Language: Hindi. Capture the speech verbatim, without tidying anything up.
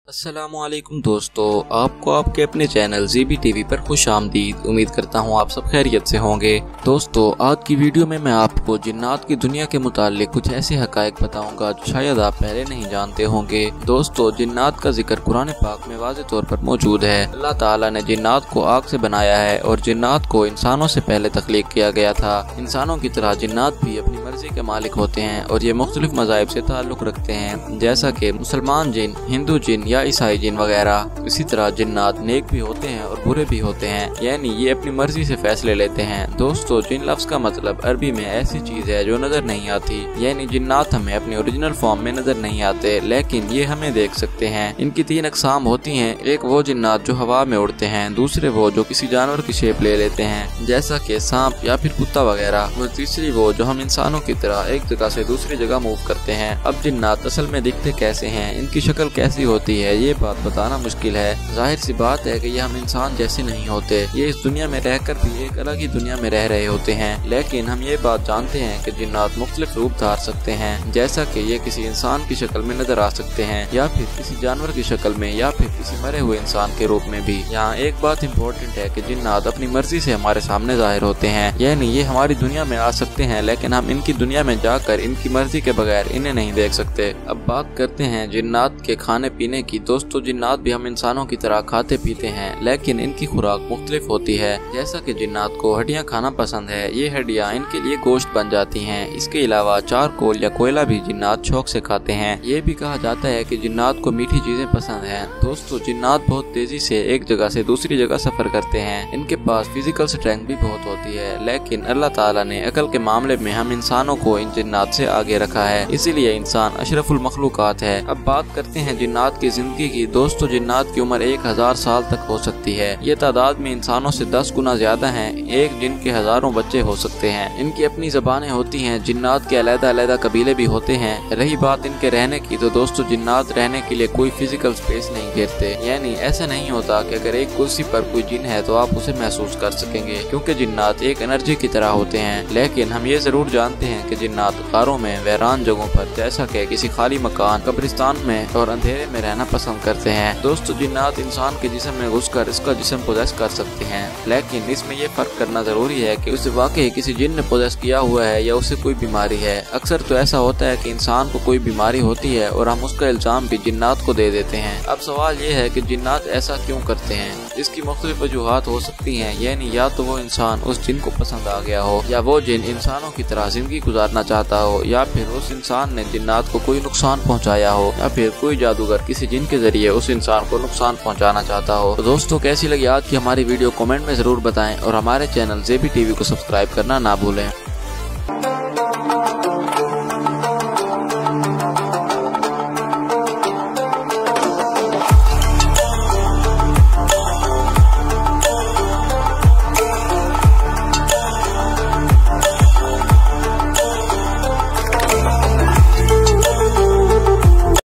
अस्सलामुअलैकुम दोस्तों, आपको आपके अपने चैनल ज़ेबी टीवी पर खुश आमदीद। उम्मीद करता हूँ आप सब खैरियत से होंगे। दोस्तों, आज की वीडियो में मैं आपको जिन्नात की दुनिया के मुताल्लिक कुछ ऐसे हकायक बताऊंगा जो शायद आप पहले नहीं जानते होंगे। दोस्तों, जिन्नात का जिक्र कुरान पाक में वाज़ेह तौर पर मौजूद है। अल्लाह ताला ने जिन्नात को आग से बनाया है और जिन्नात को इंसानों से पहले तख्लीक किया गया था। इंसानों की तरह जिन्नात भी अपनी मर्जी के मालिक होते हैं और ये मुख्तलिफ मज़ाहिब से ताल्लुक़ रखते हैं, जैसा कि मुसलमान जिन, हिंदू जिन या ईसाई जिन वगैरह। इसी तरह जिन्नात नेक भी होते हैं और बुरे भी होते हैं, यानी ये अपनी मर्जी से फैसले लेते हैं। दोस्तों, जिन लफ्ज का मतलब अरबी में ऐसी चीज है जो नजर नहीं आती, यानी जिन्नात हमें अपनी ओरिजिनल फॉर्म में नजर नहीं आते, लेकिन ये हमें देख सकते हैं। इनकी तीन अकसाम होती हैं। एक वो जिन्नात जो हवा में उड़ते हैं, दूसरे वो जो किसी जानवर की शेप ले लेते हैं जैसा कि सांप या फिर कुत्ता वगैरह, और तीसरी वो जो हम इंसानों की तरह एक जगह से दूसरी जगह मूव करते हैं। अब जिन्नात असल में दिखते कैसे हैं, इनकी शक्ल कैसी होती है, ये बात बताना मुश्किल है। जाहिर सी बात है कि ये हम इंसान जैसे नहीं होते। ये इस दुनिया में रहकर भी एक अलग ही दुनिया में रह रहे होते हैं, लेकिन हम ये बात जानते हैं कि जिन्नात मुख्तलिफ रूप धार सकते हैं, जैसा कि ये किसी इंसान की शक्ल में नजर आ सकते हैं या फिर किसी जानवर की शक्ल में या फिर किसी मरे हुए इंसान के रूप में भी। यहाँ एक बात इम्पोर्टेंट है कि जिन्नात अपनी मर्जी से हमारे सामने जाहिर होते हैं, यानी ये हमारी दुनिया में आ सकते हैं, लेकिन हम इनकी दुनिया में जाकर इनकी मर्जी के बगैर इन्हें नहीं देख सकते। अब बात करते हैं जिन्नात के खाने पीने की। दोस्तों, जिन्नात भी हम इंसानों की तरह खाते पीते हैं, लेकिन इनकी खुराक मुख्तलिफ होती है। जैसा कि जिन्नात को हड्डियां खाना पसंद है, ये हड्डियां इनके लिए गोश्त बन जाती हैं। इसके अलावा चारकोल या कोयला भी जिन्नात शौक से खाते हैं। ये भी कहा जाता है कि जिन्नात को मीठी चीजें पसंद हैं। दोस्तों, जिन्नात बहुत तेजी से एक जगह से दूसरी जगह सफर करते हैं। इनके पास फिजिकल स्ट्रेंथ भी बहुत होती है, लेकिन अल्लाह ताला ने अकल के मामले में हम इंसानों को इन जिन्नात से आगे रखा है, इसीलिए इंसान अशरफुल मखलूकात है। अब बात करते हैं जिन्नात की जिंदगी की। दोस्तों, जिन्नात की उम्र एक हजार साल तक हो सकती है। ये तादाद में इंसानों से दस गुना ज्यादा हैं। एक जिन के हजारों बच्चे हो सकते हैं। इनकी अपनी जबानें होती हैं। जिन्नात के अलग अलग कबीले भी होते हैं। रही बात इनके रहने की, तो दोस्तों, जिन्नात रहने के लिए कोई फिजिकल स्पेस नहीं घेरते, यानी ऐसा नहीं होता कि अगर एक कुर्सी पर कोई जिन है तो आप उसे महसूस कर सकेंगे, क्योंकि जिन्नात एक एनर्जी की तरह होते हैं। लेकिन हम ये जरूर जानते हैं कि जिन्नात गारों में, वीरान जगहों पर, जैसा कि किसी खाली मकान, कब्रिस्तान में और अंधेरे में रहना पसंद करते हैं। दोस्तों, जिन्नात इंसान के जिस्म में घुसकर इसका जिस्म पोजेस कर सकते हैं, लेकिन इसमें यह फर्क करना जरूरी है कि उसे वाकई किसी जिन ने पोजेस किया हुआ है या उसे कोई बीमारी है। अक्सर तो ऐसा होता है कि इंसान को कोई बीमारी होती है और हम उसका इल्जाम भी जिन्नात को दे देते हैं। अब सवाल ये है कि जिन्नात ऐसा क्यों करते हैं। इसकी मुख्तलिफ वजूहात हो सकती हैं, यानी या तो वो इंसान उस जिन को पसंद आ गया हो, या वो जिन इंसानों की तरह जिंदगी गुजारना चाहता हो, या फिर उस इंसान ने जिन्नात को कोई नुकसान पहुंचाया हो, या फिर कोई जादूगर किसी जिन के जरिए उस इंसान को नुकसान पहुंचाना चाहता हो। तो दोस्तों, कैसी लगी आज की हमारी वीडियो कमेंट में जरूर बताएं और हमारे चैनल ज़ेबी टीवी को सब्सक्राइब करना ना भूलें।